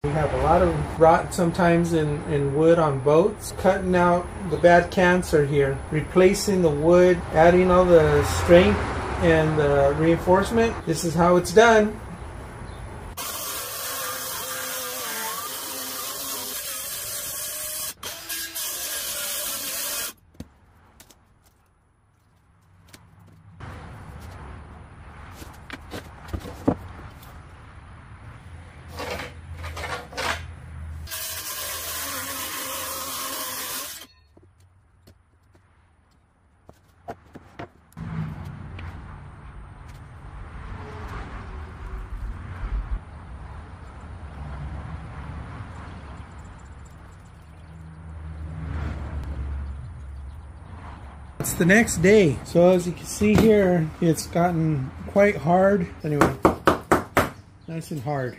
We have a lot of rot sometimes in wood on boats. Cutting out the bad cancer here, replacing the wood, adding all the strength and the reinforcement. This is how it's done. It's the next day, so as you can see here, it's gotten quite hard. Anyway, nice and hard.